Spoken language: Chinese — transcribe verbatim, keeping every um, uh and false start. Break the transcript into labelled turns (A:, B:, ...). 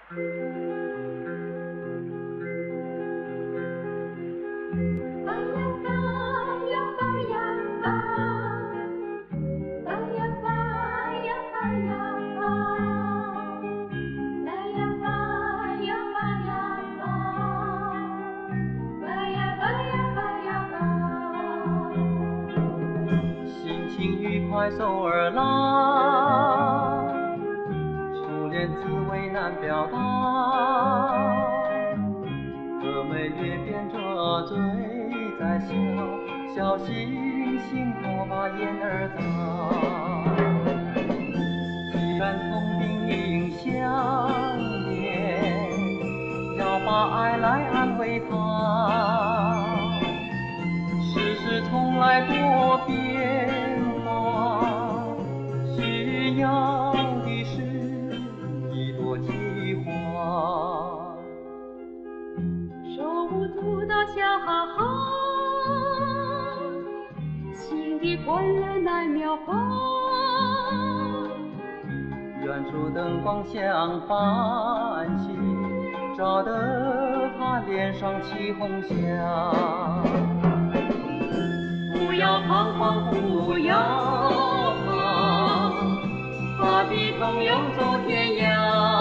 A: 心情愉快手儿拉，初恋滋味难表达。峨眉月边着醉在笑，小星星多把眼儿眨。既然同病应相怜，要把爱来安慰他。世事从来多变化，需要的是一朵奇花。
B: 手舞足蹈笑哈哈，心里欢乐难描画。
A: 远处灯光像繁星，照得他脸上起红霞。不要彷徨，不要怕，怕比朋友走天涯。